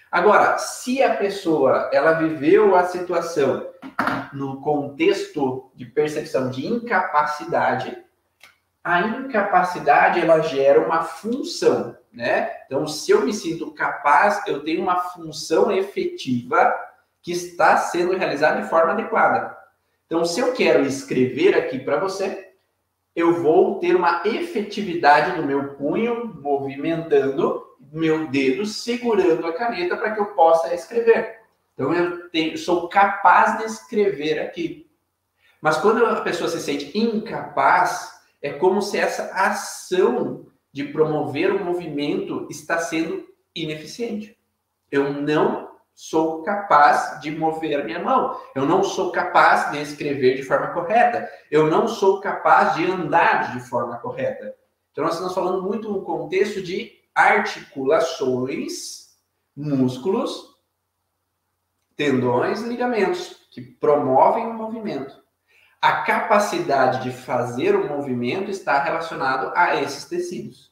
Agora, se a pessoa ela viveu a situação no contexto de percepção de incapacidade, a incapacidade ela gera uma função, né? Então, se eu me sinto capaz, eu tenho uma função efetiva que está sendo realizada de forma adequada. Então, se eu quero escrever aqui para você, eu vou ter uma efetividade do meu punho movimentando, meu dedo segurando a caneta para que eu possa escrever. Então, sou capaz de escrever aqui. Mas quando a pessoa se sente incapaz, é como se essa ação de promover o movimento está sendo ineficiente. Eu não sou capaz de mover a minha mão. Eu não sou capaz de escrever de forma correta. Eu não sou capaz de andar de forma correta. Então, nós estamos falando muito no contexto de articulações, músculos, tendões e ligamentos, que promovem o movimento. A capacidade de fazer o movimento está relacionado a esses tecidos.